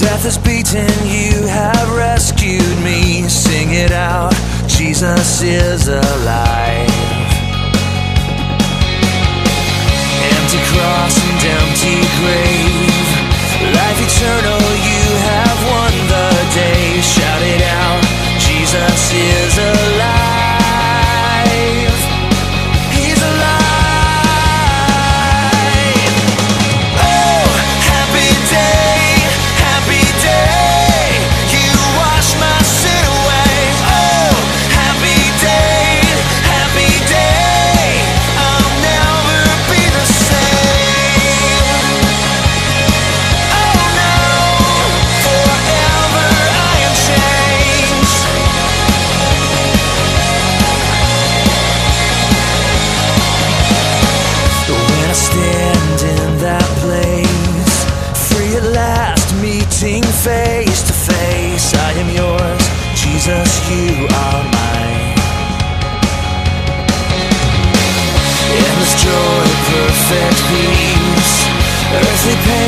Death is beaten, you have rescued me. Sing it out, Jesus is alive. Empty cross and empty grave, life eternal, you have won the day. Shout it out, Jesus is alive. He's alive. Oh, happy day, happy day. You wash my sin away. Oh, happy day, happy day. I'll never be the same. Oh no, forever I am changed. When I stand in that place, free at last, meeting face to face, I am yours, Jesus, you are mine. Endless joy, perfect peace, earthly pain